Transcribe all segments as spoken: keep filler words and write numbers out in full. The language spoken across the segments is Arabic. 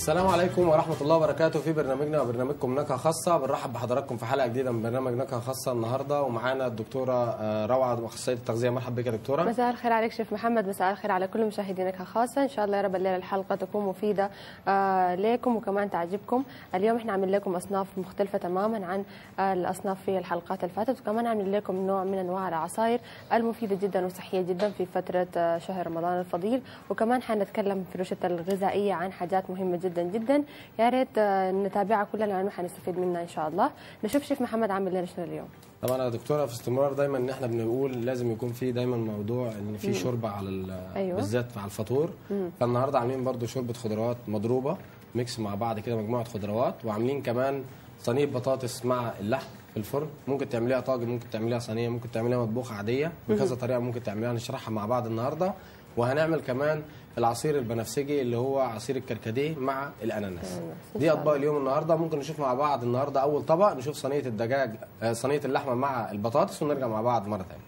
السلام عليكم ورحمة الله وبركاته. في برنامجنا وبرنامجكم نكهة خاصة بنرحب بحضراتكم في حلقة جديدة من برنامج نكهة خاصة النهاردة، ومعانا الدكتورة روعة أخصائية التغذية. مرحبا بك يا دكتورة. مساء الخير عليك شيف محمد، مساء الخير على كل مشاهدي نكهة خاصة. إن شاء الله يا رب الليلة الحلقة تكون مفيدة آه لكم وكمان تعجبكم. اليوم احنا عاملين لكم أصناف مختلفة تماما عن آه الأصناف في الحلقات اللي فاتت، وكمان عاملين لكم نوع من أنواع العصائر المفيدة جدا وصحية جدا في فترة آه شهر رمضان الفضيل، وكمان حنتكلم في الروشتة الغذائية عن حاجات مهمة جدا جدا. يا ريت نتابعها كلها لانه حنستفيد منها ان شاء الله. نشوف شيف محمد عامل لنا شنو اليوم. طبعا يا دكتوره في استمرار دايما ان احنا بنقول لازم يكون في دايما موضوع ان في شوربه على أيوة. بالذات على الفطور. مم. فالنهارده عاملين برده شوربه خضروات مضروبه ميكس مع بعض كده، مجموعه خضروات، وعاملين كمان صينيه بطاطس مع اللحم في الفرن. ممكن تعمليها طاجن، ممكن تعمليها صينيه، ممكن تعمليها مطبوخه عاديه، بكذا طريقه ممكن تعمليها، نشرحها مع بعض النهارده. وهنعمل كمان العصير البنفسجي اللي هو عصير الكركديه مع الاناناس. دي اطباق اليوم النهارده. ممكن نشوف مع بعض النهارده اول طبق، نشوف صينيه الدجاج صينيه اللحمه مع البطاطس، ونرجع مع بعض مره ثانيه.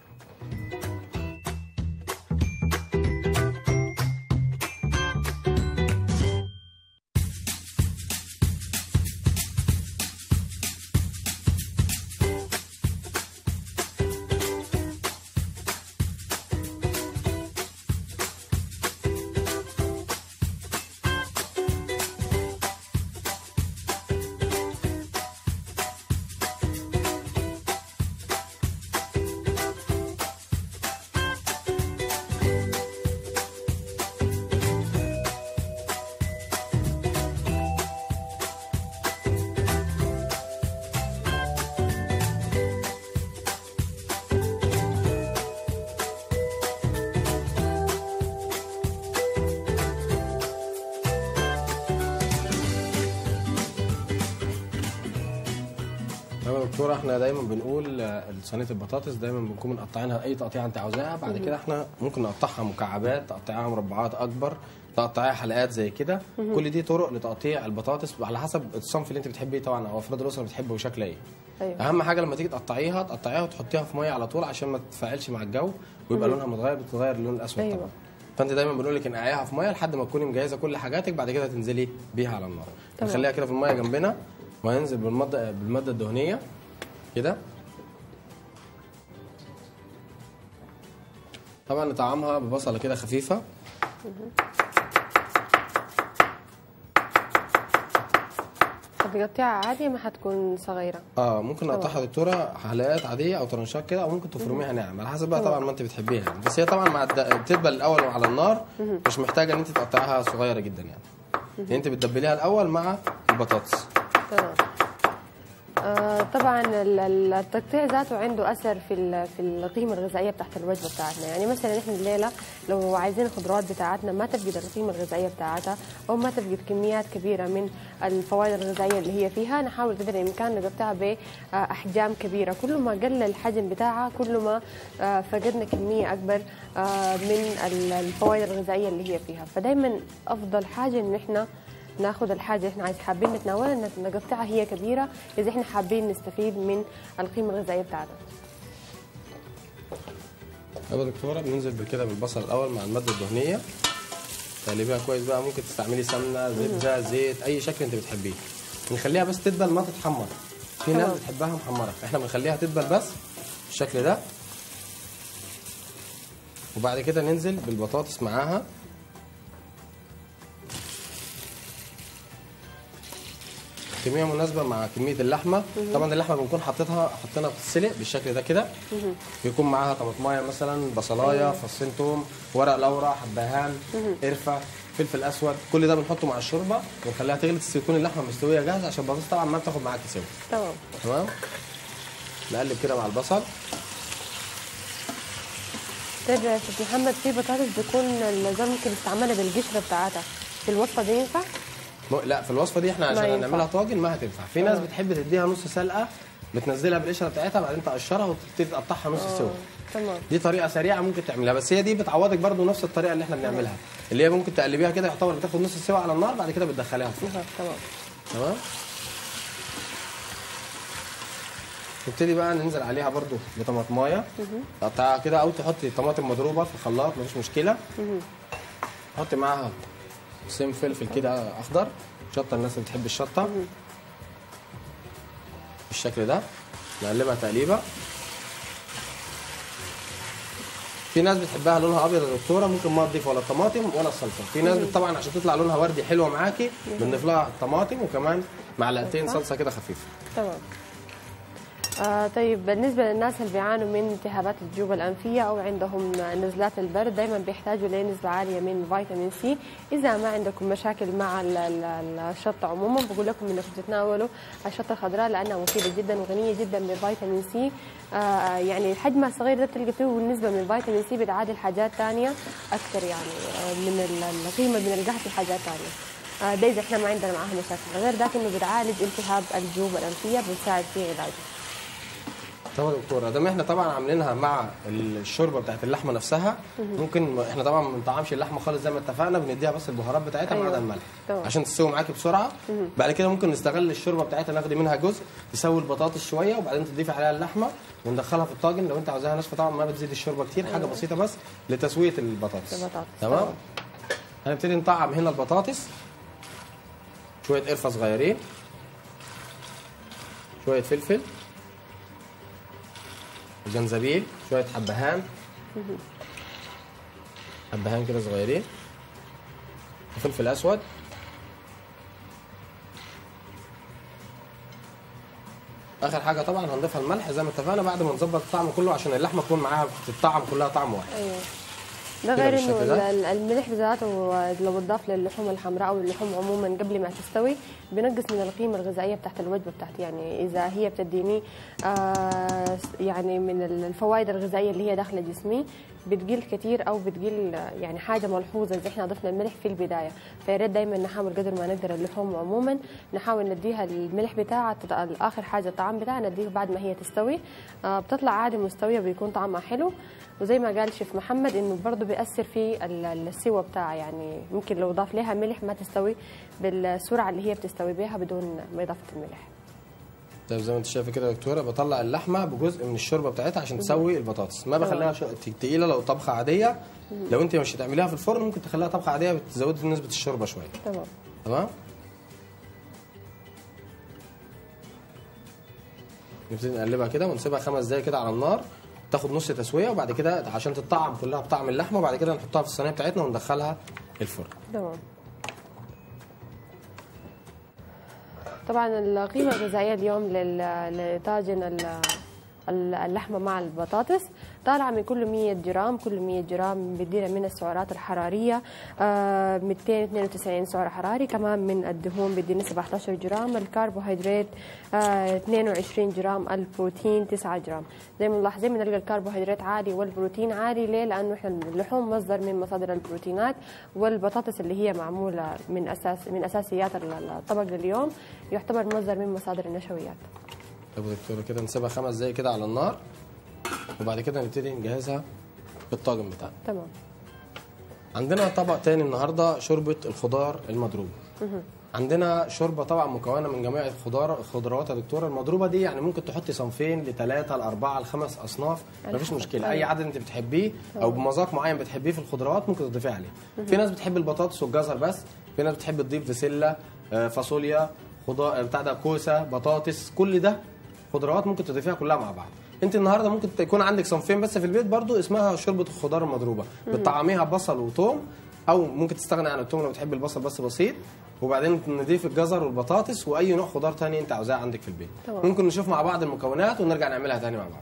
دكتورة احنا دايما بنقول صينيه البطاطس دايما بنكون مقطعينها اي تقطيعه انت عاوزاها. بعد كده احنا ممكن نقطعها مكعبات، تقطعيها مربعات اكبر، تقطعيها حلقات زي كده. كل دي طرق لتقطيع البطاطس على حسب الصنف اللي انت بتحبيه طبعا، او افراد الاسره بتحبه شكل ايه. أيوة. اهم حاجه لما تيجي تقطعيها تقطعيها وتحطيها في ميه على طول عشان ما تتفاعلش مع الجو ويبقى لونها متغير، بتتغير اللون الاسود. أيوة. طبعا. فانت دايما بنقول لك انقعيها في ميه لحد ما تكوني مجهزه كل حاجاتك، بعد كده تنزلي بيها على النار. نخليها كده في الميه جنبنا، وهننزل بالماده بالماده الدهنيه كده. طبعا نطعمها ببصله كده خفيفه. بتقطعها عادي ما حتكون صغيره؟ اه ممكن نقطعها دكتوره حلقات عاديه او طرنشات كده، او ممكن تفرميها ناعم على حسب بقى طبعا ما انت بتحبيها يعني. بس هي طبعا مع بتدبل الاول على النار، مش محتاجه ان انت تقطعيها صغيره جدا يعني. يعني انت بتدبليها الاول مع البطاطس. تمام. آه طبعا التقطيع ذاته عنده اثر في في القيمه الغذائيه بتاعت الوجبه بتاعتنا. يعني مثلا احنا الليله لو عايزين الخضروات بتاعتنا ما تفقد القيمه الغذائيه بتاعتها، او ما تفقد كميات كبيره من الفوائد الغذائيه اللي هي فيها، نحاول قدر الامكان نقطعها باحجام كبيره. كل ما قل الحجم بتاعها كل ما آه فقدنا كميه اكبر آه من الفوائد الغذائيه اللي هي فيها. فدايما افضل حاجه ان احنا ناخذ الحاجه احنا عايز حابين نتناولها نقطعها هي كبيره اذا احنا حابين نستفيد من القيمه الغذائيه بتاعتها. يا دكتوره بننزل بكده بالبصل الاول مع الماده الدهنيه، تقلبيها كويس بقى. ممكن تستعملي سمنه، زبده، زيت، اي شكل انت بتحبيه. بنخليها بس تدبل ما تتحمر. في ناس بتحبها محمره، احنا بنخليها تدبل بس بالشكل ده. وبعد كده ننزل بالبطاطس معاها. كميه مناسبه مع كميه اللحمه. طبعا اللحمه بنكون حاططها حاطينها بتتسلق بالشكل ده كده. بيكون معاها طماطمايه مثلا، بصلايه، فصين توم، ورق لورا، حبهان، قرفه، فلفل اسود. كل ده بنحطه مع الشوربه ونخليها تغلي تكون اللحمه مستويه جاهزه، عشان البطاطس طبعا ما بتاخد معاك سوا. تمام تمام. نقلب كده مع البصل. طيب يا استاذ محمد، في بطاطس بيكون الزول ممكن يستعملها بالقشره بتاعتها، في الوصفه دي ينفع؟ لا في الوصفه دي احنا عشان نعملها طاجن ما هتنفع. في ناس بتحب تديها نص سلقه، بتنزلها بالقشره بتاعتها بعدين تقشرها وتبتدي تقطعها نص سوا. تمام. دي طريقه سريعه ممكن تعملها، بس هي دي بتعوضك برده نفس الطريقه اللي احنا بنعملها، اللي هي ممكن تقلبيها كده يعتبر بتاخد نص سوا على النار، بعد كده بتدخليها في الفرن. تمام تمام. نبتدي بقى ننزل عليها برده بطماطمايه تقطعها كده، او تحطي طماطم مضروبه في الخلاط مفيش مشكله. حطي معاها سم فلفل كده اخضر شطه الناس اللي بتحب الشطه بالشكل ده. نقلبها تقليبه. في ناس بتحبها لونها ابيض يا دكتوره، ممكن ما تضيف ولا طماطم ولا صلصه. في ناس طبعا عشان تطلع لونها وردي حلوه معاكي بنضيف لها طماطم وكمان معلقتين صلصه كده خفيفه. تمام. آه طيب بالنسبه للناس اللي بيعانوا من التهابات الجيوب الانفيه او عندهم نزلات البرد دايما بيحتاجوا لنسبه عاليه من فيتامين سي. اذا ما عندكم مشاكل مع الشطه عموما بقول لكم انكم تتناولوا الشطه الخضراء لانها مفيده جدا وغنيه جدا بفيتامين سي. آه يعني حجمها الصغير ده بتلقى فيه النسبه من فيتامين سي بتعادل حاجات ثانيه اكثر يعني من القيمه بنلقاها في حاجات ثانيه. آه ده اذا احنا ما عندنا معاها مشاكل، غير ذاك انه بتعالج التهاب الجيوب الانفيه بتساعد في علاجه. طبعا يا دكتوره ده احنا طبعا عاملينها مع الشوربه بتاعت اللحمه نفسها. ممكن احنا طبعا ما بنطعمش اللحمه خالص زي ما اتفقنا، بنديها بس البهارات بتاعتها أيوة. مع الملح طبعا. عشان تستوي معاكي بسرعه. مم. بعد كده ممكن نستغل الشوربه بتاعتها ناخد منها جزء تسوي البطاطس شويه وبعدين تضيفي عليها اللحمه وندخلها في الطاجن. لو انت عاوزاها ناشفه طبعا ما بتزيد الشوربه كتير. أيوة. حاجه بسيطه بس لتسويه البطاطس. البطاطس تمام. هنبتدي نطعم هنا البطاطس شويه قرفه صغيرين، شويه فلفل، جنزبيل، شويه حبهان حبهان كده صغيرين، وفلفل اسود، اخر حاجه طبعا هنضيفها الملح زي ما اتفقنا بعد ما نظبط الطعم كله عشان اللحمه تكون معاها تتطعم كلها طعم واحد. ايوه ده غير انه الملح بذاته لو اتضاف للحوم الحمراء او اللحوم عموما قبل ما تستوي بينقص من القيمه الغذائيه بتاعت الوجبه بتاعتي. يعني اذا هي بتديني آه يعني من الفوائد الغذائيه اللي هي داخله جسمي بتقل كثير او بتقل يعني حاجه ملحوظه اذا احنا ضفنا الملح في البدايه. فيا ريت دايما نحاول قدر ما نقدر اللحوم عموما نحاول نديها الملح بتاعها اخر حاجه الطعام بتاعها نديه بعد ما هي تستوي. آه بتطلع عادي مستويه بيكون طعمها حلو. وزي ما قال شيف محمد انه برضه بيأثر في السوى بتاعها، يعني ممكن لو ضاف لها ملح ما تستوي بالسرعه اللي هي بتستوي بيها بدون ما اضافه الملح. طيب زي ما انت شايفه كده يا دكتوره بطلع اللحمه بجزء من الشوربه بتاعتها عشان تسوي البطاطس. ما بخليها تقيله لو طبخه عاديه. لو انت مش هتعمليها في الفرن ممكن تخليها طبخه عاديه بتزودي نسبه الشوربه شويه. تمام تمام. نبتدي نقلبها كده ونسيبها خمس دقايق كده على النار تاخد نص تسويه وبعد كده عشان تتطعم كلها بطعم اللحمه وبعد كده نحطها في الصينيه بتاعتنا وندخلها الفرن. تمام. طبعا القيمه الغذائيه اليوم لطاجن اللحمه مع البطاطس طالعه من كل مية جرام، كل مية جرام بيدينا من السعرات الحراريه آه مئتين واثنين وتسعين سعر حراري، كمان من الدهون بيدينا سبعة عشر جرام، الكربوهيدرات آه اثنين وعشرين جرام، البروتين تسعة جرام. زي ما ملاحظين بنلقى الكربوهيدرات عالي والبروتين عالي. ليه؟ لانه احنا اللحوم مصدر من مصادر البروتينات، والبطاطس اللي هي معموله من اساس من اساسيات الطبق اليوم يعتبر مصدر من مصادر النشويات. طب دكتوره كده نسيبها خمس دقايق كده على النار وبعد كده نبتدي نجهزها بالطاجن بتاعنا. تمام. عندنا طبق تاني النهارده شوربه الخضار المضروبه. عندنا شوربه طبعا مكونه من جميع الخضار الخضروات يا دكتوره. المضروبه دي يعني ممكن تحطي صنفين لثلاثه لاربعه لخمس اصناف مفيش مشكله. اي عدد انت بتحبيه او بمذاق معين بتحبيه في الخضروات ممكن تضيفيه عليه. في ناس بتحب البطاطس والجزر بس، في ناس بتحب تضيف بسله، فاصوليا، خضار بتاع ده، كوسه، بطاطس، كل ده خضروات ممكن تضيفيها كلها مع بعض. انت النهارده ممكن يكون عندك صنفين بس في البيت برضو اسمها شوربه الخضار المضروبه. بتطعميها بصل وثوم او ممكن تستغني عن الثوم لو بتحبي البصل بس بسيط، وبعدين نضيف الجزر والبطاطس واي نوع خضار ثاني انت عاوزاه عندك في البيت. طبعا. ممكن نشوف مع بعض المكونات ونرجع نعملها ثاني مع بعض.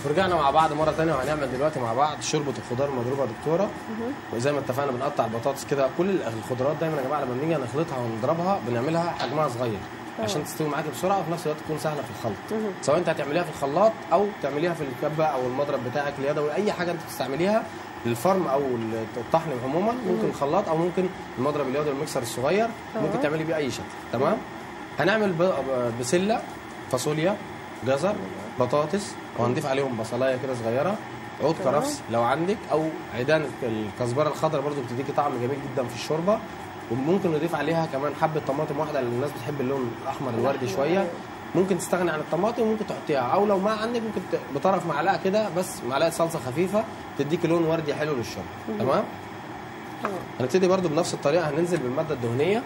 ورجعنا مع بعض مره ثانيه، وهنعمل دلوقتي مع بعض شوربه الخضار المضروبه يا دكتوره. وزي ما اتفقنا بنقطع البطاطس كده. كل الخضروات دايما يا جماعه لما بنيجي نخلطها ونضربها بنعملها حجمها صغير عشان تستوي معاكي بسرعه وفي نفس الوقت تكون سهله في الخلط. سواء انت هتعمليها في الخلاط او تعمليها في الكبه او المضرب بتاعك اليدوي، اي حاجه انت بتستعمليها للفرم او الطحن عموما، ممكن خلاط او ممكن المضرب اليدوي المكسر الصغير، ممكن تعملي بيه اي شكل. تمام. هنعمل بسله، فاصوليا، جزر، بطاطس، وهنضيف عليهم بصلايه كده صغيره، عود كرفس لو عندك، او عيدان الكزبره الخضراء برده بتديكي طعم جميل جدا في الشوربه. وممكن نضيف عليها كمان حبه طماطم واحده لان الناس بتحب اللون الاحمر الوردي شويه. ممكن تستغني عن الطماطم وممكن تحطيها، او لو ما عندك ممكن بطرف معلقه كده بس، معلقه صلصه خفيفه تديكي لون وردي حلو للشوربه. تمام. هنبتدي برده بنفس الطريقه، هننزل بالماده الدهنيه.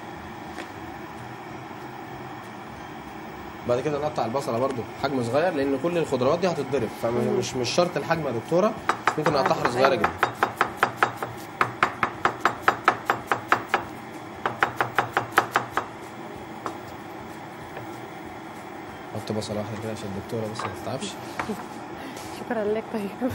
بعد كده نقطع البصله برده حجم صغير لان كل الخضروات دي هتتضرب، فمش مش شرط الحجم يا دكتوره، ممكن نقطعها صغيره جدا. حط بصله واحده كده عشان الدكتوره بس ما تتعبش. شكرا لك. طيب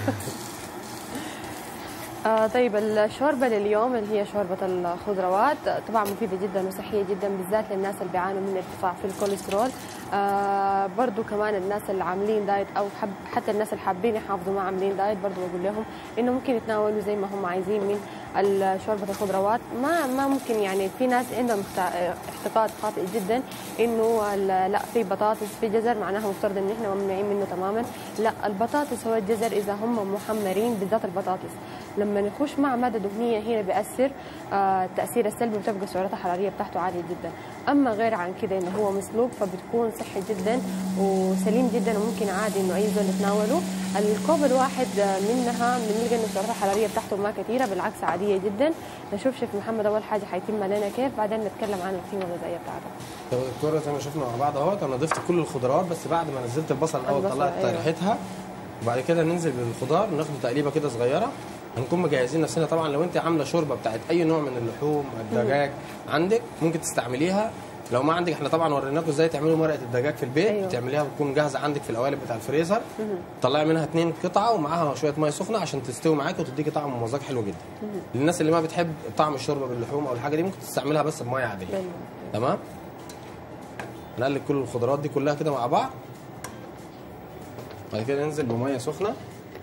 آه طيب الشوربه لليوم اللي هي شوربه الخضروات طبعا مفيده جدا وصحيه جدا، بالذات للناس اللي بيعانوا من ارتفاع في الكوليسترول. آه برضو كمان الناس اللي عاملين دايت او حب حتى الناس اللي حابين يحافظوا ما عاملين دايت، برضو بقول لهم انه ممكن يتناولوا زي ما هم عايزين من شوربه الخضروات. ما ما ممكن يعني في ناس عندهم اعتقاد خاطئ جدا انه لا في بطاطس في جزر معناها مفترض ان احنا ممنوعين منه تماما. لا، البطاطس هو الجزر اذا هم محمرين، بالذات البطاطس لما نخش مع ماده دهنيه هنا بياثر آه التاثير السلبي وتبقى سعراته الحراريه بتاعته عاليه جدا. اما غير عن كده انه هو مسلوق فبتكون صحي جدا وسليم جدا وممكن عادي انه اي زول يتناوله. الكوب الواحد منها بنلقى انه السعرات الحراريه بتاعته ما كثيره، بالعكس عاديه جدا. نشوف شيف محمد اول حاجه حيتم لنا كيف، بعدين نتكلم عن القيمه الغذائيه بتاعته. طب يا دكتوره زي ما شفنا مع بعض اهوت، انا ضفت كل الخضروات بس بعد ما نزلت البصل الاول طلعت أيوة. ريحتها، وبعد كده ننزل بالخضار ناخد تقليبه كده صغيره. هنكون مجهزين نفسنا طبعا. لو انت عامله شوربه بتاعت اي نوع من اللحوم، الدجاج عندك ممكن تستعمليها. لو ما عندك احنا طبعا وريناكم ازاي تعملوا مرقه الدجاج في البيت. أيوة. تعمليها وتكون جاهزه عندك في القوالب بتاع الفريزر. طلعي منها اثنين قطعه ومعاها شويه ميه سخنه عشان تستوي معاك وتديكي طعم ومذاق حلو جدا. مم. للناس اللي ما بتحب طعم الشوربه باللحوم او الحاجه دي ممكن تستعملها بس بميه عاديه. أيوة. تمام. نقلب كل الخضروات دي كلها كده مع بعض. بعد كده ننزل بميه سخنه.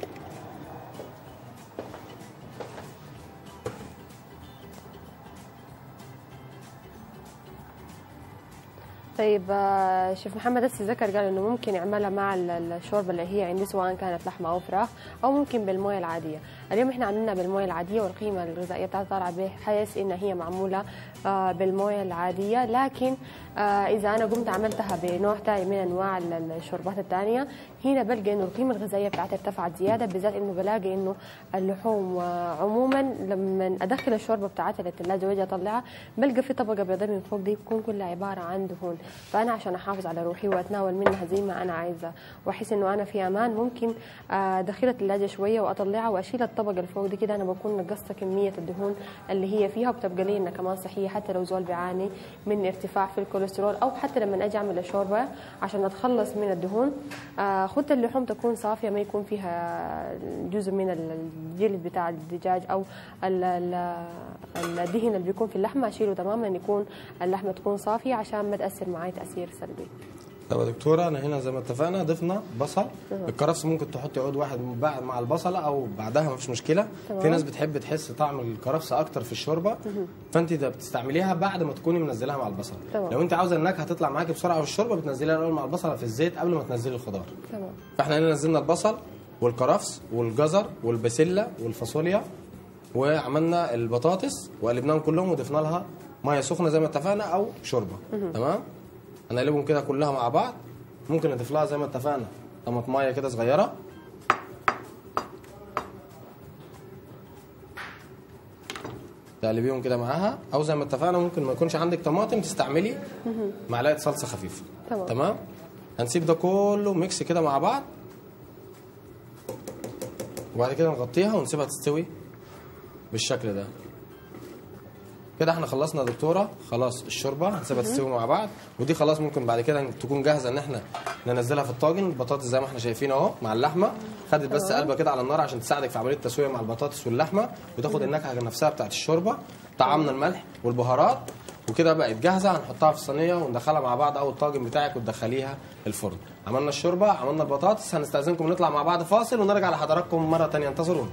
طيب شيف محمد هسه ذكر قال انه ممكن يعملها مع الشوربه اللي هي عندي سواء كانت لحمه او فراخ او ممكن بالمويه العاديه. اليوم احنا عاملينها بالمويه العاديه والقيمه الغذائيه بتاعتها طالعه بحيث انها هي معموله بالمويه العاديه، لكن اذا انا قمت عملتها بنوع ثاني من انواع الشوربات الثانيه هنا بلقى انه القيمه الغذائيه بتاعتها ارتفعت زياده، بالذات انه بلاقي انه اللحوم عموما لما ادخل الشوربه بتاعتها للثلاجه واجي اطلعها بلقى في طبقه بيضاء من فوق دي بتكون كلها عباره عن دهون. فانا عشان احافظ على روحي واتناول منها زي ما انا عايزه واحس انه انا في امان، ممكن ادخلها الثلاجه شويه واطلعها واشيل الطبقه اللي فوق دي كده. انا بكون نقصت كميه الدهون اللي هي فيها وبتبقى لي انها كمان صحيه حتى لو زول بيعاني من ارتفاع في الكوليسترول، او حتى لما اجي اعمل الشوربه عشان اتخلص من الدهون خد اللحوم تكون صافيه ما يكون فيها جزء من الجلد بتاع الدجاج او الدهن اللي بيكون في اللحمه اشيله تماما، يكون اللحمه تكون صافيه عشان ما تاثر معي تاثير سلبي. طب يا دكتوره انا هنا زي ما اتفقنا ضفنا بصل. الكرفس ممكن تحطي عود واحد مع البصله او بعدها مفيش مشكله. طبعا. في ناس بتحب تحس طعم الكرفس اكتر في الشوربه، فانت ده بتستعمليها بعد ما تكوني منزلاها مع البصل. طبعا. لو انت عاوزه النكهه تطلع معاكي بسرعه في الشوربه بتنزليها الاول مع البصله في الزيت قبل ما تنزلي الخضار. تمام. فاحنا هنا نزلنا البصل والكرفس والجزر والبسله والفاصوليا وعملنا البطاطس وقلبناهم كلهم وضفنا لها ميه سخنه زي ما اتفقنا او شوربه. تمام. هنقلبهم كده كلها مع بعض. ممكن نضيف لها زي ما اتفقنا طماطمايه كده صغيره. تقلبيهم كده معاها، او زي ما اتفقنا ممكن ما يكونش عندك طماطم تستعملي معلقه صلصه خفيفه. تمام. تمام. هنسيب ده كله ميكس كده مع بعض وبعد كده نغطيها ونسيبها تستوي بالشكل ده. كده احنا خلصنا يا دكتوره. خلاص الشوربه هنسيبها تستوي مع بعض، ودي خلاص ممكن بعد كده تكون جاهزه ان احنا ننزلها في الطاجن. البطاطس زي ما احنا شايفين اهو مع اللحمه، خدت بس قلبه كده على النار عشان تساعدك في عمليه التسويه مع البطاطس واللحمه، وتاخد النكهه نفسها بتاعت الشوربه. طعمنا الملح والبهارات وكده بقت جاهزه. هنحطها في الصينيه وندخلها مع بعض او الطاجن بتاعك وتدخليها الفرن. عملنا الشوربه، عملنا البطاطس. هنستاذنكم نطلع مع بعض فاصل ونرجع لحضراتكم مره ثانيه، انتظرونا.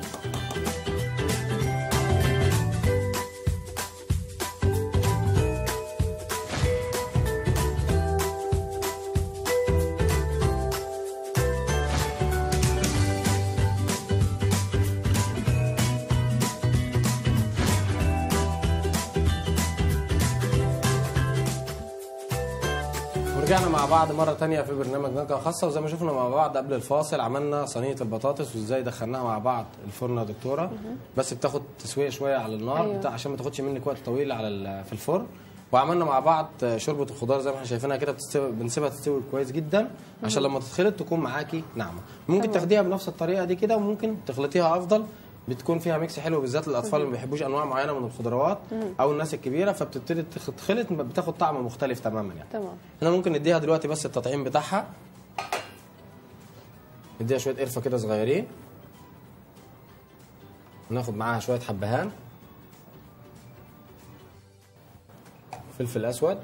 رجعنا مع بعض مرة تانية في برنامج نكهة خاصة، وزي ما شفنا مع بعض قبل الفاصل عملنا صينية البطاطس وازاي دخلناها مع بعض الفرن يا دكتورة. بس بتاخد تسوية شوية على النار. أيوة. بتاع عشان ما تاخدش منك وقت طويل على في الفرن. وعملنا مع بعض شوربة الخضار زي ما احنا شايفينها كده، بنسيبها تستوي كويس جدا عشان لما تتخلط تكون معاكي ناعمة. ممكن تاخديها بنفس الطريقة دي كده، وممكن تخلطيها أفضل، بتكون فيها ميكس حلو بالذات للاطفال اللي ما بيحبوش انواع معينه من الخضروات او الناس الكبيره، فبتبتدي تتخلط بتاخد طعم مختلف تماما يعني. تمام. احنا ممكن نديها دلوقتي بس التطعيم بتاعها، نديها شويه قرفه كده صغيرين، وناخد معاها شويه حبهان، فلفل اسود،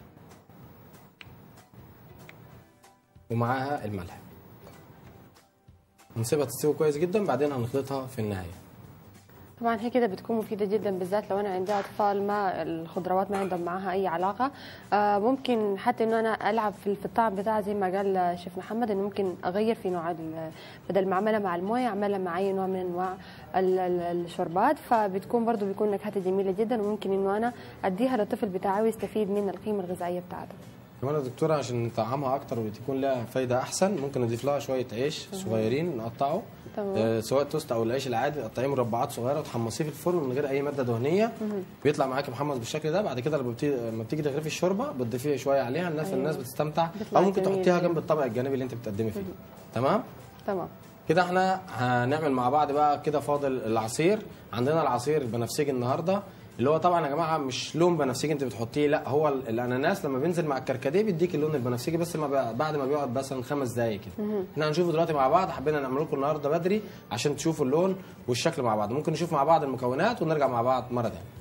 ومعاها الملح. ونسيبها تستوي كويس جدا، بعدين هنخلطها في النهايه. طبعا هي كده بتكون مفيده جدا، بالذات لو انا عندي اطفال ما الخضروات ما عندهم معاها اي علاقه. آه ممكن حتى انه انا العب في الطعم بتاعها زي ما قال شيف محمد، انه ممكن اغير في نوع، بدل ما اعملها مع المويه اعملها مع اي نوع من انواع الشوربات، فبتكون برضو بيكون نكهتها جميله جدا، وممكن انه انا اديها للطفل بتاعي ويستفيد من القيمه الغذائيه بتاعتها. كمان يا دكتوره عشان نطعمها اكتر وتكون لها فايده احسن، ممكن نضيف لها شويه عيش صغيرين نقطعه، آه سواء توست او العيش العادي، تقطعيه مربعات صغيره وتحمصيه في الفرن من غير اي ماده دهنيه. مم. بيطلع معاكي محمص بالشكل ده. بعد كده لما بتيجي بتيجي تغرفي الشوربه بتضيفيها شويه عليها، الناس أيوة. الناس بتستمتع، او ممكن تحطيها جنب الطبق الجانبي اللي انت بتقدمي فيه. تمام تمام. كده احنا هنعمل مع بعض بقى كده. فاضل العصير. عندنا العصير البنفسجي النهارده، اللي هو طبعا يا جماعه مش لون بنفسجي انت بتحطيه، لا هو الاناناس لما بينزل مع الكركديه بيديك اللون البنفسجي، بس ما بعد ما بيقعد مثلا خمس دقائق كده. احنا هنشوفه دلوقتي مع بعض. حبينا نعمل لكم النهارده بدري عشان تشوفوا اللون والشكل مع بعض. ممكن نشوف مع بعض المكونات ونرجع مع بعض مره ثانيه.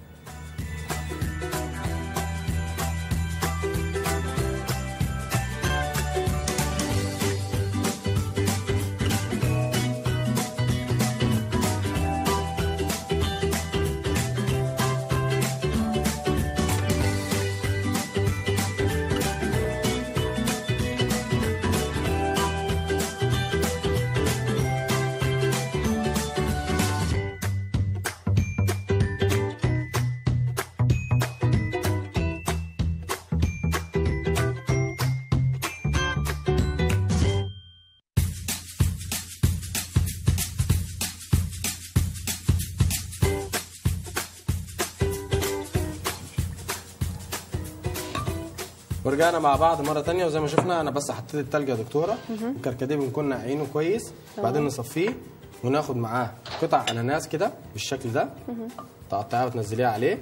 ورجعنا مع بعض مره ثانيه، وزي ما شفنا انا بس حطيت التلج يا دكتوره. الكركديه بنكون نقعينه كويس، بعدين نصفيه وناخد معاه قطع اناناس كده بالشكل ده، تقطعيها وتنزليها عليه.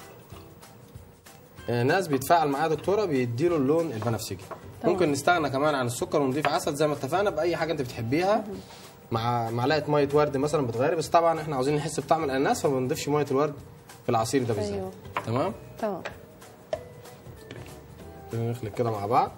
الاناناس بيتفاعل معاه يا دكتوره بيديله اللون البنفسجي. ممكن نستغنى كمان عن السكر ونضيف عسل زي ما اتفقنا باي حاجه انت بتحبيها، مع معلقه ميه ورد مثلا بتغيري، بس طبعا احنا عاوزين نحس بطعم الاناناس فما بنضيفش ميه الورد في العصير ده بالذات. أيوه. تمام تمام. نخلط كده مع بعض.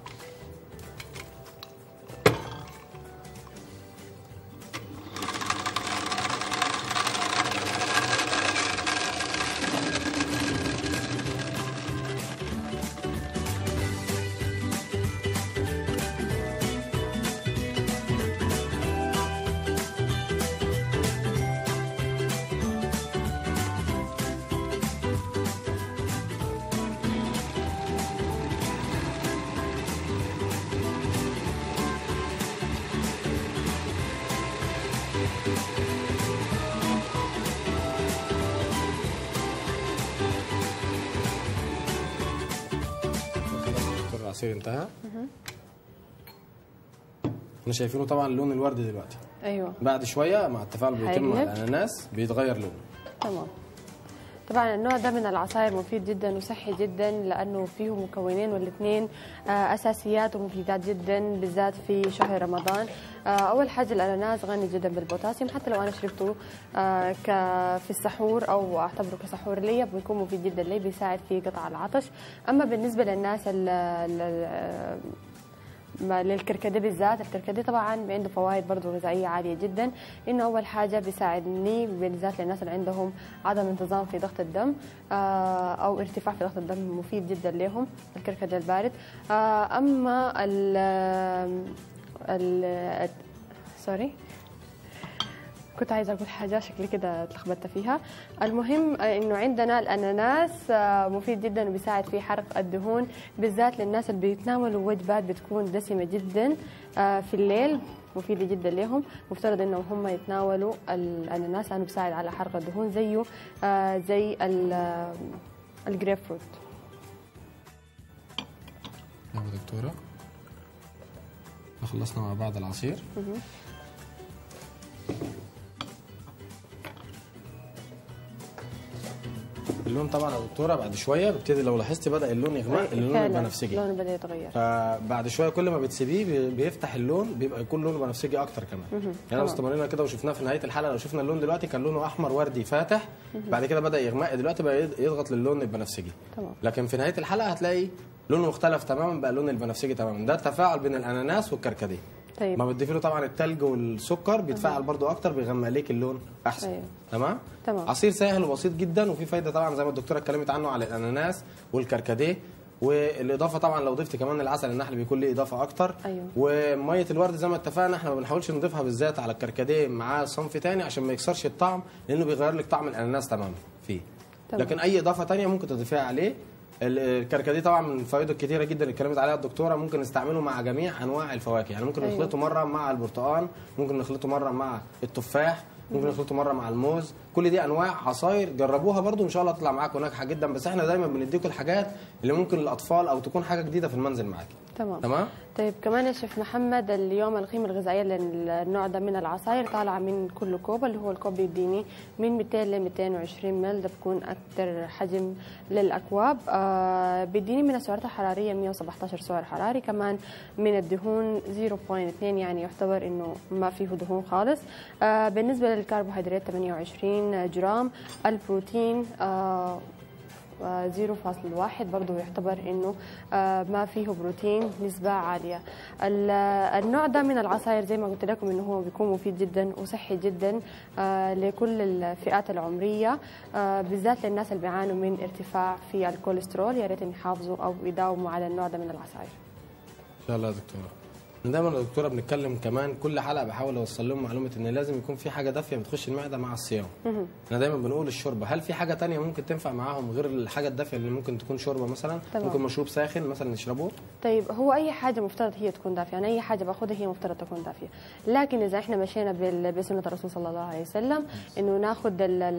العصير انتهى. احنا شايفينه طبعا لون الورد دلوقتي. ايوه. بعد شويه مع التفاعل بيتم مع الاناناس بيتغير لونه. تمام. طبعا النوع ده من العصاير مفيد جدا وصحي جدا لانه فيه مكونين والاثنين اساسيات ومفيدات جدا بالذات في شهر رمضان. اول حاجه الاناناس غني جدا بالبوتاسيوم، حتى لو انا شربته في السحور او اعتبره كسحور لي بيكون مفيد جدا لي، بيساعد في قطع العطش. اما بالنسبه للناس للكركديه بالذات، الكركديه طبعا عنده فوائد برضه غذائيه عاليه جدا. انه اول حاجه بيساعدني بالذات للناس اللي عندهم عدم انتظام في ضغط الدم او ارتفاع في ضغط الدم، مفيد جدا لهم الكركديه البارد. اما ال ال سوري كنت عايزه اقول حاجه شكلي كده اتلخبطت فيها. المهم انه عندنا الاناناس مفيد جدا وبيساعد في حرق الدهون، بالذات للناس اللي بيتناولوا وجبات بتكون دسمه جدا في الليل، مفيده جدا لهم. مفترض انهم هم يتناولوا الاناناس لانه بيساعد على حرق الدهون زيه زي الجريب فروت. نعم دكتوره، خلصنا مع بعض العصير. اللون طبعا يا دكتوره بعد شويه بيبتدي، لو لاحظتي بدا اللون يغمق، اللون البنفسجي اللون بدا يتغير، فبعد شويه كل ما بتسيبيه بيفتح اللون، بيبقى يكون لونه بنفسجي اكتر كمان. يعني لو استمرينا كده وشفناه في نهايه الحلقه، لو شفنا اللون دلوقتي كان لونه احمر وردي فاتح، بعد كده بدا يغمق، دلوقتي بقى يضغط للون البنفسجي. تمام. لكن في نهايه الحلقه هتلاقي لونه مختلف تماما، بقى لون البنفسجي تماما. ده التفاعل بين الاناناس والكركديه. طيب. ما بتضيفي له طبعا التلج والسكر بيتفاعل برضو اكتر، بيغمق لك اللون احسن. أيوه. تمام؟ تمام. عصير سهل وبسيط جدا وفي فايده طبعا زي ما الدكتوره اتكلمت عنه على الاناناس والكركديه، والاضافه طبعا لو ضفتي كمان العسل النحل بيكون له اضافه اكتر. أيوه. وميه الورد زي ما اتفقنا احنا ما بنحاولش نضيفها بالذات على الكركديه مع صنف ثاني عشان ما يكسرش الطعم، لانه بيغير لك طعم الاناناس تماما فيه. تمام. لكن اي اضافه ثانيه ممكن تضيفيها عليه. الكركديه طبعا من فوائده الكتيره جدا اللي اتكلمت عليها الدكتوره، ممكن نستعمله مع جميع انواع الفواكه، يعني ممكن أيوه. نخلطه مره مع البرتقال، ممكن نخلطه مره مع التفاح، ممكن نخلطه مره مع الموز. كل دي انواع عصاير جربوها برده ان شاء الله تطلع معاكم ناجحه جدا، بس احنا دايما بنديكم الحاجات اللي ممكن للاطفال او تكون حاجه جديده في المنزل معاكي. تمام تمام. طيب كمان يا شيف محمد، اليوم القيمه الغذائيه للنوع ده من العصاير طالعه من كل كوب، اللي هو الكوب بيديني من مئتين ل مئتين وعشرين مل، ده بكون اكثر حجم للاكواب. آه بيديني من السعرات الحراريه مئة وسبعة عشر سعر حراري، كمان من الدهون صفر فاصلة اثنين، يعني يعتبر انه ما فيه دهون خالص. آه بالنسبه للكربوهيدرات ثمانية وعشرين جرام، البروتين آه صفر فاصلة واحد، برضه يعتبر انه ما فيه بروتين نسبه عاليه. النوع ده من العصاير زي ما قلت لكم انه هو بيكون مفيد جدا وصحي جدا لكل الفئات العمريه، بالذات للناس اللي بيعانوا من ارتفاع في الكوليسترول، يا ريت يحافظوا او يداوموا على النوع ده من العصاير. ان شاء الله يا دكتوره. دايما يا دكتوره بنتكلم كمان كل حلقه بحاول اوصل لهم معلومه ان لازم يكون في حاجه دافيه بتخش المعده مع الصيام. احنا دايما بنقول الشوربه، هل في حاجه ثانيه ممكن تنفع معاهم غير الحاجه الدافيه اللي ممكن تكون شوربه مثلا؟ طبعا. ممكن مشروب ساخن مثلا يشربوه؟ طيب هو اي حاجه مفترض هي تكون دافيه، يعني اي حاجه باخذها هي مفترض تكون دافيه، لكن اذا احنا مشينا بسنه الرسول صلى الله عليه وسلم انه ناخذ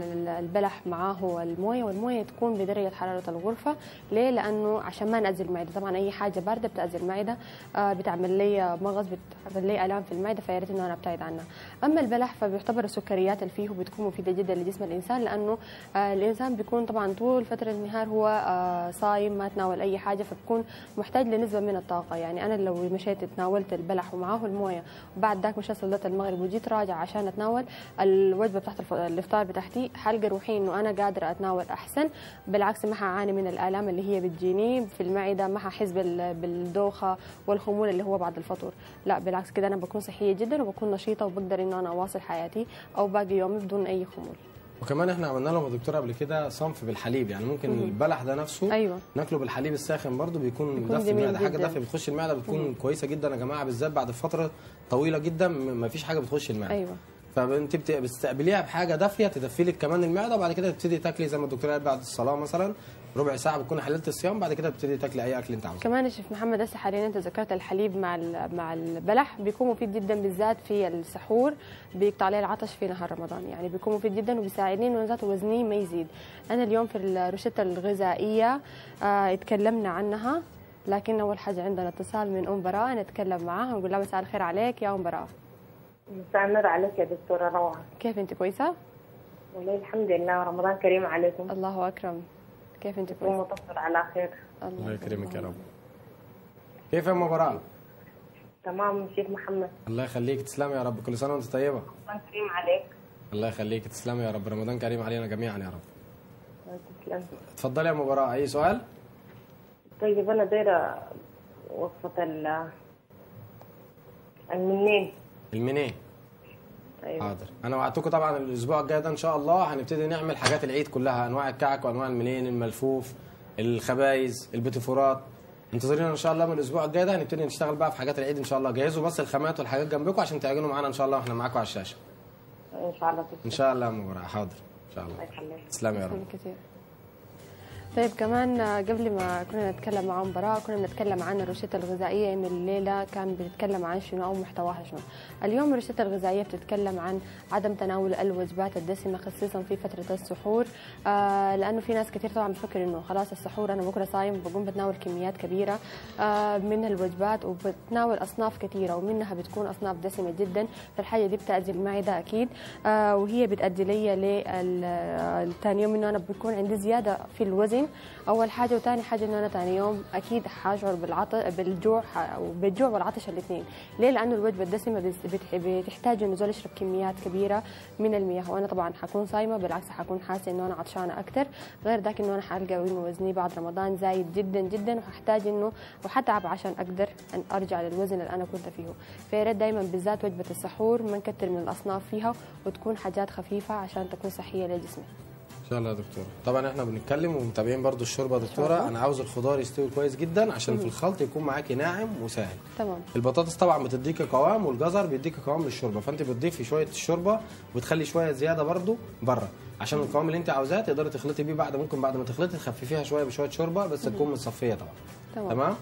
البلح معاه المويه، والمويه تكون بدرجه حراره الغرفه. ليه؟ لانه عشان ما نأذي المعده، طبعا اي حاجه بارده بتأذي المعده، بتعمل لي مغص، لي الام في المعده، فيا ريت انه انا ابتعد عنها. اما البلح فبيعتبر السكريات اللي فيه بتكون مفيده جدا لجسم الانسان، لانه آه الانسان بيكون طبعا طول فتره النهار هو آه صايم، ما تناول اي حاجه، فبكون محتاج لنسبه من الطاقه. يعني انا لو مشيت تناولت البلح ومعاه المويه وبعد ذاك مشيت صليت المغرب وجيت راجع عشان اتناول الوجبه بتاعت الافطار بتاعتي، حلقه روحي انه انا قادره اتناول احسن، بالعكس ما حاعاني من الالام اللي هي بتجيني في المعده، ما ححس بالدوخه والخمول اللي هو بعد الفطور، لا بالعكس كده انا بكون صحيه جدا وبكون نشيطه وبقدر انه انا اواصل حياتي او باقي يومي بدون اي خمول. وكمان احنا عملنا لهم يا دكتوره قبل كده صنف بالحليب، يعني ممكن مم. البلح ده نفسه أيوة. ناكله بالحليب الساخن برده بيكون دافي المعده، حاجه دافيه بتخش المعده بتكون مم. كويسه جدا يا جماعه، بالذات بعد فتره طويله جدا ما فيش حاجه بتخش المعده. ايوه. فانت بتستقبليها بحاجه دافيه تدفي لك كمان المعده، وبعد كده تبتدي تاكلي زي ما الدكتوره قال بعد الصلاه مثلا ربع ساعه بتكون حللت الصيام، بعد كده بتبتدي تاكلي اي اكل انت عاوزه. كمان يا شيخ محمد هسه حاليا انت ذكرت الحليب مع مع البلح، بيكون مفيد جدا بالذات في السحور، بيقطع عليه العطش في نهار رمضان، يعني بيكون مفيد جدا وبيساعدني انه ذات وزني ما يزيد. انا اليوم في الروشته الغذائيه اه اتكلمنا عنها، لكن اول حاجه عندنا اتصال من ام براءه نتكلم معاها ونقول لها مساء الخير عليك يا ام براءه. مساء النور عليك يا دكتوره روعه. كيف انت كويسه؟ والله الحمد لله، رمضان كريم عليكم. الله اكرم. كيف انت؟ كويس. ومتصل على خير. الله يكرمك يا رب. كيف يا ام براء؟ تمام شيخ محمد. الله يخليك، تسلمي يا رب. كل سنه وانت طيبه. رمضان كريم عليك. الله يخليك، تسلمي يا رب. رمضان كريم علينا جميعا يا رب. تسلم. اتفضلي يا ام براء، اي سؤال؟ طيب انا دايره وصفه ال المنين. المنين. أيوة. حاضر. انا وعدتكم طبعا الاسبوع الجاي ده ان شاء الله هنبتدي نعمل حاجات العيد كلها، انواع الكعك وانواع المنين، الملفوف، الخبايز، البتيفورات. انتظرونا ان شاء الله من الاسبوع الجاي ده هنبتدي نشتغل بقى في حاجات العيد ان شاء الله. جهزوا بس الخامات والحاجات جنبكم عشان تعجنوا معانا ان شاء الله واحنا معاكم على الشاشه. ان شاء الله. ان شاء الله يا ام براء. حاضر ان شاء الله. تسلمي يا رب. طيب كمان قبل ما كنا نتكلم مع براء كنا نتكلم عن الروشته الغذائيه، انه الليله كان بنتكلم عن شنو او محتواها شنو. اليوم الروشته الغذائيه بتتكلم عن عدم تناول الوجبات الدسمه خصيصا في فتره السحور، آه لانه في ناس كثير طبعا بتفكر انه خلاص السحور انا بكره صايم بقوم بتناول كميات كبيره آه من الوجبات وبتناول اصناف كثيره ومنها بتكون اصناف دسمه جدا، فالحاجه دي بتاذي المعده اكيد، آه وهي بتؤدي لي للثاني يوم انه انا بيكون عندي زياده في الوزن اول حاجه، وثاني حاجه انه انا ثاني يوم اكيد حاشعر بالعطش بالجوع بالجوع والعطش الاثنين. ليه؟ لانه الوجبه الدسمه بتحتاج انه زول يشرب كميات كبيره من المياه، وانا طبعا حكون صايمه بالعكس حكون حاسه انه انا عطشانه اكثر، غير ذاك انه انا حلقى وزني بعد رمضان زايد جدا جدا وححتاج انه وحتعب عشان اقدر ان ارجع للوزن اللي انا كنت فيه. فيا ريت دائما بالذات وجبه السحور ما نكتر من الاصناف فيها وتكون حاجات خفيفه عشان تكون صحيه لجسمي. ان شاء الله يا دكتوره. طبعا احنا بنتكلم ومتابعين برضو الشوربه يا دكتوره. انا عاوز الخضار يستوي كويس جدا عشان في الخلط يكون معاكي ناعم وسهل. تمام. البطاطس طبعا بتديكي قوام والجزر بيديكي قوام للشوربه، فانت بتضيفي شويه الشوربه وبتخلي شويه زياده برضو بره عشان القوام اللي انت عاوزاه تقدري تخلطي بيه بعد، ممكن بعد ما تخلطي تخففيها شويه بشويه شوربه بس تكون متصفيه طبعا. تمام. تمام.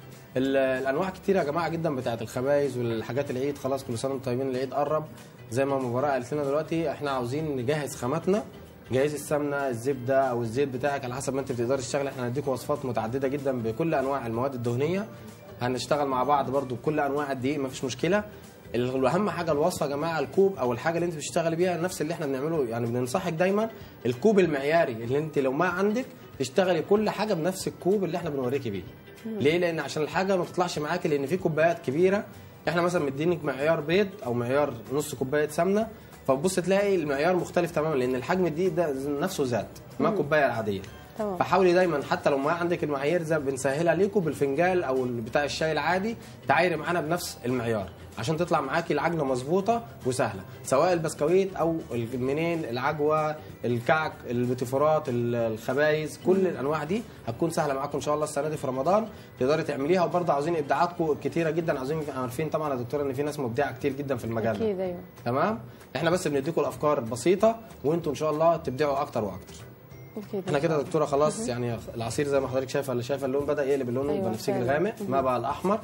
الانواع كتيره يا جماعه جدا بتاعت الخبايز والحاجات العيد. خلاص كل سنه وانتم طيبين، العيد قرب زي ما ام براء قالت لنا دلوقتي. احنا عاوزين نجهز خاماتنا، جهزي السمنه، الزبده او الزيت بتاعك على حسب ما انت بتقدري تشتغلي. احنا هنديكم وصفات متعدده جدا بكل انواع المواد الدهنيه، هنشتغل مع بعض برضو بكل انواع الدقيق مفيش مشكله. الاهم حاجه الوصفه يا جماعه الكوب او الحاجه اللي انت بتشتغلي بيها نفس اللي احنا بنعمله، يعني بننصحك دايما الكوب المعياري اللي انت لو ما عندك تشتغلي كل حاجه بنفس الكوب اللي احنا بنوريكي بيه. ليه؟ لان عشان الحاجه ما تطلعش معاكي، لان في كوبايات كبيره احنا مثلا مدينك معيار بيض او معيار نص كوبايه سمنه، فبص تلاقي المعيار مختلف تماما لان الحجم الدقيق ده نفسه زاد ما الكوبايه العاديه. تمام. فحاولي دايما حتى لو ما عندك المعايير زي بنسهلها ليكم بالفنجال او بتاع الشاي العادي تعايري معانا بنفس المعيار عشان تطلع معاكي العجنه مظبوطه وسهله، سواء البسكويت او المنين، العجوه، الكعك، البتيفورات، الخبايز، كل الانواع دي هتكون سهله معاكم ان شاء الله السنه دي في رمضان تقدري تعمليها. وبرضه عاوزين ابداعاتكم كتيره جدا، عاوزين عارفين طبعا يا دكتوره ان في ناس مبدعه كتير جدا في المجال ده. اكيد ايوه. تمام. احنا بس بنديكم الافكار البسيطه وانتم ان شاء الله تبدعوا اكتر واكتر. احنا كده يا دكتوره خلاص يعني العصير زي ما حضرتك شايفه اللي شايفه اللون بدا يقلب اللون أيوة البنفسجي الغامق ما بقى الاحمر.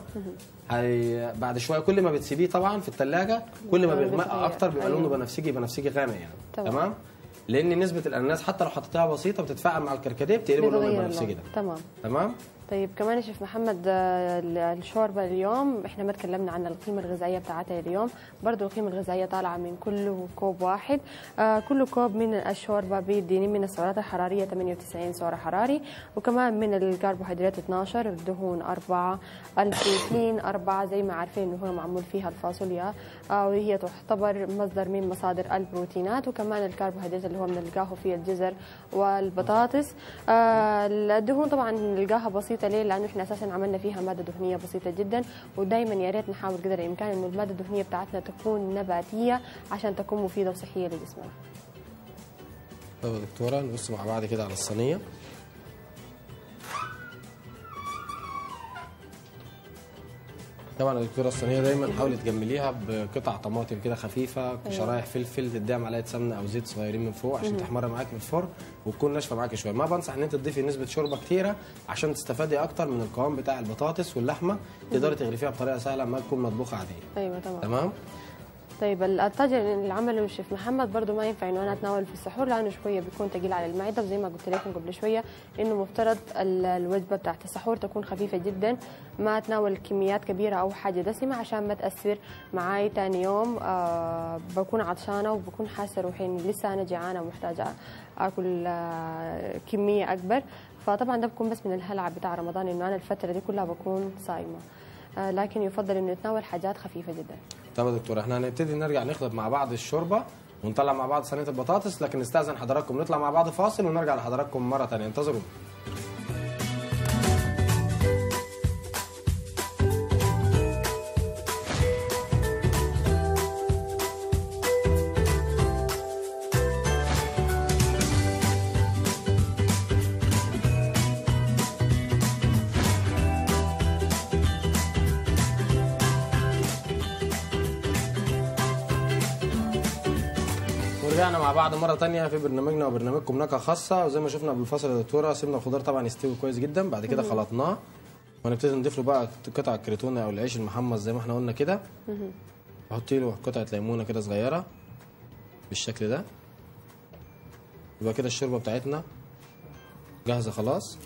هي بعد شويه كل ما بتسيبيه طبعا في الثلاجه كل ما بيغمق اكتر بيبقى لونه بنفسجي بنفسجي غامق يعني. تمام. تمام؟ لان نسبه الاناناس حتى لو حطيتها بسيطه بتتفاعل مع الكركديه بتقلب اللون البنفسجي ده. تمام. تمام. طيب كمان يا شيخ محمد الشوربه اليوم احنا ما تكلمنا عن القيمه الغذائيه بتاعتها اليوم، برضه القيمه الغذائيه طالعه من كل كوب واحد، آه كل كوب من الشوربه بيديني من السعرات الحراريه ثمانية وتسعين سعر حراري، وكمان من الكربوهيدرات اثناشر، الدهون أربعة، البروتين أربعة زي ما عارفين انه هو معمول فيها الفاصوليا آه وهي تعتبر مصدر من مصادر البروتينات، وكمان الكربوهيدرات اللي هو بنلقاه في الجزر والبطاطس. آه الدهون طبعا نلقاها بسيطه، ليه؟ لانه احنا اساسا عملنا فيها ماده دهنيه بسيطه جدا، ودائما يا ريت نحاول قدر الامكان انه الماده الدهنيه بتاعتنا تكون نباتيه عشان تكون مفيده وصحيه لجسمنا. طيب يا دكتوره نبص مع بعض كده على الصينيه. طبعا يا دكتوره الصينيه دايما حاولي تجمليها بقطع طماطم كده خفيفه، أيوة. شرايح فلفل، تديها معلقه سمنه او زيت صغيرين من فوق عشان تحمر معاكي في الفرن وتكون ناشفه معاكي شويه. ما بنصح ان انت تضيفي نسبه شوربه كتيره عشان تستفادي اكتر من القوام بتاع البطاطس واللحمه، تقدري تغرفيها بطريقه سهله ما تكون مطبوخه عاديه. ايوه تمام. تمام. طيب الطاجن اللي عمله الشيف محمد برضه ما ينفع انه انا اتناول في السحور لانه شويه بيكون ثقيل على المعده، وزي ما قلت لكم قبل شويه انه مفترض الوجبه بتاعت السحور تكون خفيفه جدا، ما اتناول كميات كبيره او حاجه دسمه عشان ما تاثر معاي ثاني يوم. آه بكون عطشانه وبكون حاسه روحي اني لسه انا جيعانه ومحتاجه اكل آه كميه اكبر. فطبعا ده بكون بس من الهلع بتاع رمضان انه انا الفتره دي كلها بكون صايمه، آه لكن يفضل انه يتناول حاجات خفيفه جدا. طب يا دكتور احنا هنبتدي نرجع نخلط مع بعض الشوربه ونطلع مع بعض صينيه البطاطس، لكن نستاذن حضراتكم نطلع مع بعض فاصل ونرجع لحضراتكم مره ثانيه، انتظروا. رجعنا مع بعض مره ثانيه في برنامجنا وبرنامجكم نكهه خاصه، وزي ما شفنا بالفصل يا دكتوره سيبنا الخضار طبعا يستوي كويس جدا، بعد كده خلطناه وهنبتدي نضيف له بقى قطع الكريتونه او العيش المحمص زي ما احنا قلنا كده. احطي له قطعه ليمونه كده صغيره بالشكل ده. يبقى كده الشوربه بتاعتنا جاهزه خلاص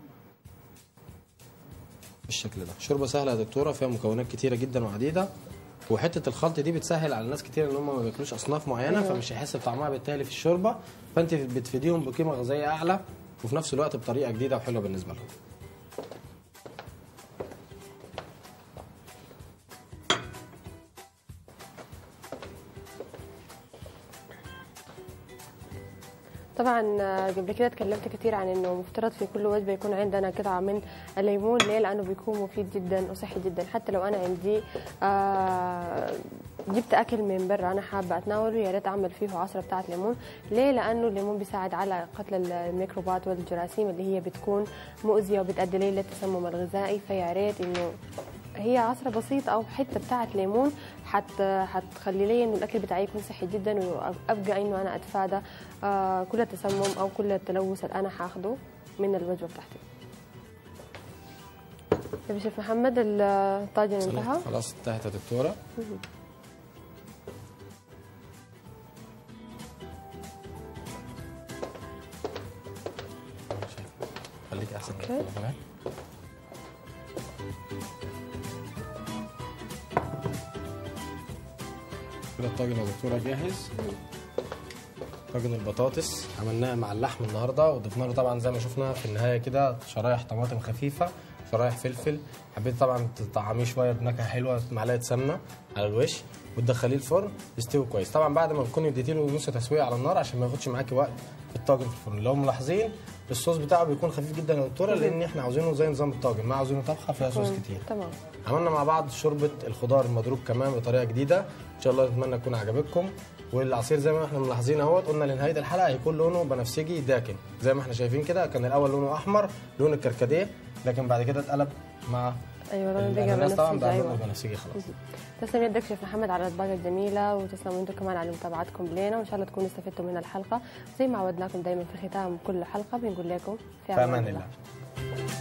بالشكل ده. شوربه سهله يا دكتوره فيها مكونات كتيره جدا وعديده، وحته الخلط دي بتسهل على الناس كتير ان هم ما بياكلوش اصناف معينه فمش هيحس بطعمها بالتالي في الشوربه، فانت بتفيديهم بقيمه غذائيه اعلى وفي نفس الوقت بطريقه جديده وحلوه بالنسبه لهم. طبعا قبل كده اتكلمت كتير عن انه مفترض في كل وجبه يكون عندنا قطعه من الليمون. ليه؟ لانه بيكون مفيد جدا وصحي جدا. حتى لو انا عندي آه جبت اكل من برا انا حابه اتناوله، يا ريت اعمل فيه عصره بتاعه ليمون. ليه؟ لانه الليمون بيساعد على قتل الميكروبات والجراثيم اللي هي بتكون مؤذيه وبتؤدي لي للتسمم الغذائي. فيا ريت انه هي عصره بسيطه او حته بتاعه ليمون حت حتخلي لي انه الاكل بتاعي يكون صحي جدا، وابقى انه انا اتفادى آه كل التسمم او كل التلوث اللي انا حاخده من الوجبه بتاعتي. طيب شيف محمد الطاجن انتهى؟ خلاص انتهت يا دكتوره. خليك احسن كده. كده الطاجن يا دكتوره جاهز. طاجن البطاطس عملناه مع اللحم النهارده وضفنا له طبعا زي ما شفنا في النهايه كده شرايح طماطم خفيفه، شرايح فلفل. حبيت طبعا تطعميه شويه بنكهه حلوه، معلقه سمنه على الوش وتدخليه الفرن يستوي كويس. طبعا بعد ما بتكوني اديتي له نص تسويه على النار عشان ما ياخدش معاكي وقت في الطاجن في الفرن. لو ملاحظين الصوص بتاعه بيكون خفيف جدا يا دكتوره، لان احنا عاوزينه زي نظام الطاجن، ما عاوزينه طبخه فيها صوص كتير. تمام. عملنا مع بعض شوربه الخضار المضروب كمان بطريقه جديده، ان شاء الله نتمنى تكون عجبتكم. والعصير زي ما احنا ملاحظين اهوت قلنا لنهايه الحلقه هيكون لونه بنفسجي داكن زي ما احنا شايفين كده. كان الاول لونه احمر لون الكركديه، لكن بعد كده اتقلب مع ايوه لون بنفسجي. طبعا بقى لونه بنفسجي خلاص. تسلم يدك شيف محمد على الاطباق الجميله، وتسلموا انتم كمان على متابعتكم لنا، وان شاء الله تكونوا استفدتوا من الحلقه. زي ما عودناكم دايما في ختام كل حلقه بنقول لكم في امان الله.